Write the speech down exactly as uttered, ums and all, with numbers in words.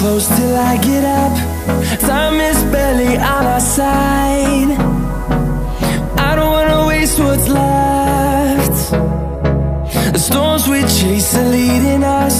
close till I get up. Time is barely on our side. I don't wanna waste what's left. The storms we chase are leading us.